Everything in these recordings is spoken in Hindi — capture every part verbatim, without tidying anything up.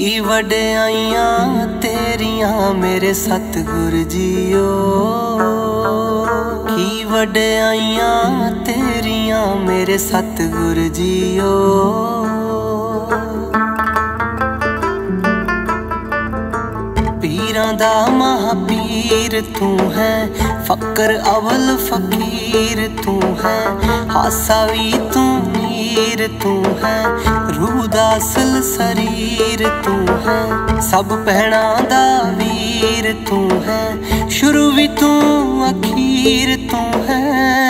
की वड्याइयां तेरियां मेरे सतगुर जीओ, की वड्याइयां तेरियां मेरे सतगुर जीओ। पीरां दा महापीर तू है, फकर अवल फकीर तू है, हासा भी तू मीर तू है, रूह दा असल शरीर तू है, सब भैणां दा वीर तू है, शुरू भी तू अखीर तू है।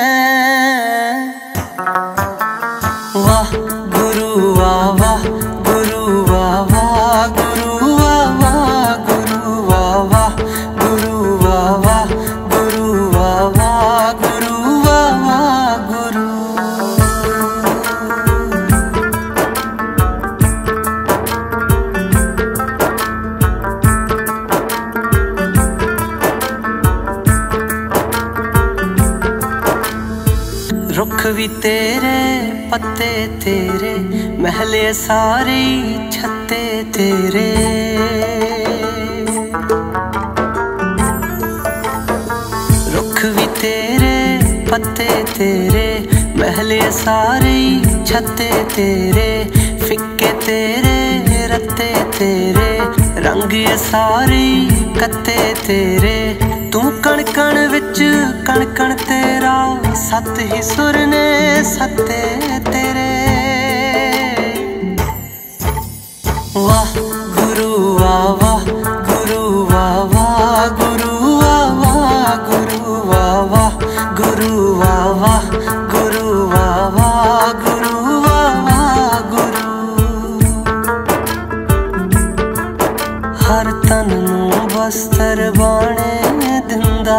वाह गुरु वाह वाह गुरु वाह वाह गुरु वाह वाह गुरु वाह वाह गुरु वाह वाह गुरु वाह वाह गुरु वाह वाह गुरु। रुख भी तेरे पत्ते तेरे, महले सारे छत्ते तेरे, रुख भी तेरे पत्ते तेरे, महले सारे छत्ते तेरे, फिक्के तेरे रत्ते तेरे, रंग सारे कत्ते तेरे, तू कण कण विच कण कण तेरा, सत ही सुर ने सत्ते तेरे। वाह गुरु वाह वाह गुरु वाह वाह गुरु वाह वाह गुरु वाह वाह गुरु वाह वाह गुरु वाह वाह गुरु वाह वाह गुरु। हर तन नूं बस्तर बाणे दिंदा,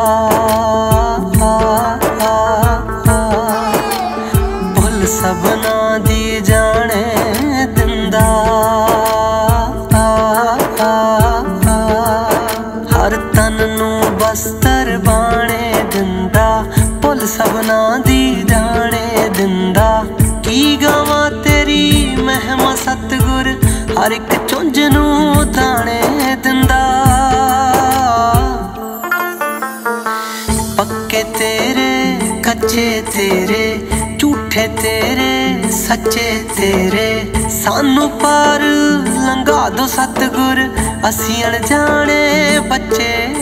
भुल सबना दी जाने दिंदा, हर तन नूं बस्तर बाणे दिंदा, भुल सबना दी जाने दिंदा। की गावां तेरी महिमा सतगुर, हर एक चुंझ नूं दाणे दिंदा। पक्के तेरे कच्चे तेरे, झूठे तेरे सच्चे तेरे, सानू पार लंघा दो सतगुर, असी अणजाने बच्चे